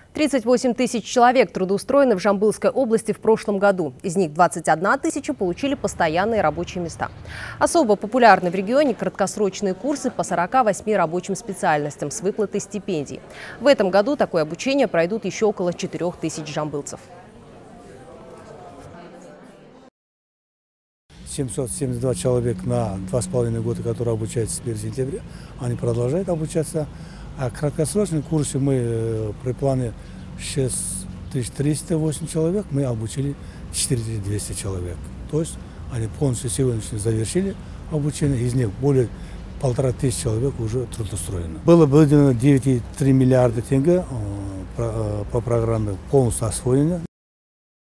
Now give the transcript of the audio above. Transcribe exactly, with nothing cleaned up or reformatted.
тридцать восемь тысяч человек трудоустроены в Жамбылской области в прошлом году. Из них двадцать одна тысяча получили постоянные рабочие места. Особо популярны в регионе краткосрочные курсы по сорока восьми рабочим специальностям с выплатой стипендий. В этом году такое обучение пройдут еще около четырёх тысяч жамбылцев. семьсот семьдесят два человека на два с половиной года, которые обучаются с первого сентября, они продолжают обучаться. А краткосрочные курсы мы при плане шесть тысяч триста восемь человек, мы обучили четыре тысячи двести человек. То есть они полностью сегодня завершили обучение, из них более полтора тысячи человек уже трудоустроено. Было выделено девять целых три миллиарда тенге по программе полностью освоено.